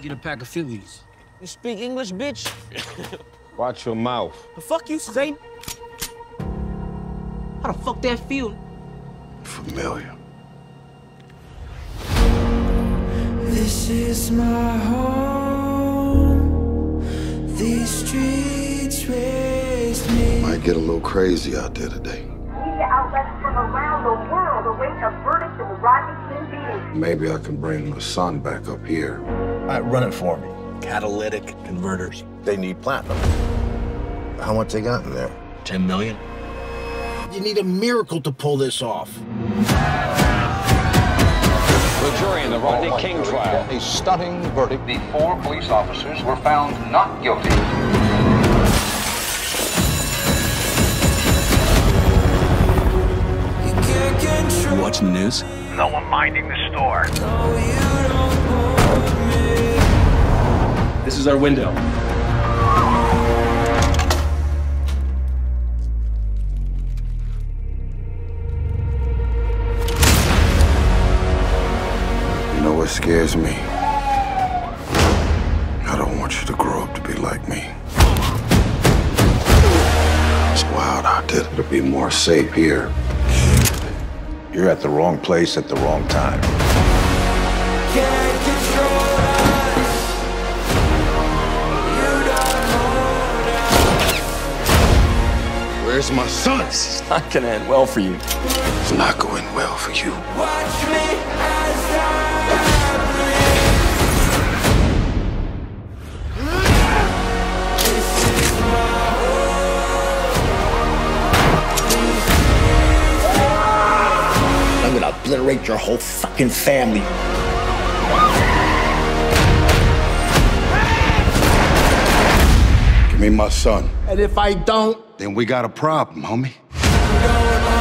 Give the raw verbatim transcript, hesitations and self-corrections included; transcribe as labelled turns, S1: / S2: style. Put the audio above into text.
S1: Get a pack of Phillies.
S2: You speak English, bitch?
S3: Watch your mouth.
S2: The fuck you say? How the fuck that feel?
S3: Familiar.
S4: This is my home. These streets raised me.
S3: Might get a little crazy out there today.
S5: Media outlets from around the world await a verdict in the Rodney King beating.
S3: Maybe I can bring the sun back up here.
S6: All right, run it for me. Catalytic converters.
S7: They need platinum. How much they got in there?
S6: Ten million. You need a miracle to pull this off.
S8: The jury in the Rodney King trial.
S7: A stunning verdict.
S8: The four police officers were found not guilty.
S6: You watching the news?
S8: No one minding the store.
S6: This is our window.
S3: You know what scares me? I don't want you to grow up to be like me. It's wild out there to be more safe here.
S7: You're at the wrong place at the wrong time.
S4: Can't control us. You don't hold us.
S3: Where's my son?
S6: It's not gonna end well for you.
S3: It's not going well for you.
S4: Watch me as I
S6: I'm gonna obliterate your whole fucking family.
S3: Give me my son.
S6: And if I don't,
S3: Then we got a problem, homie.
S4: don't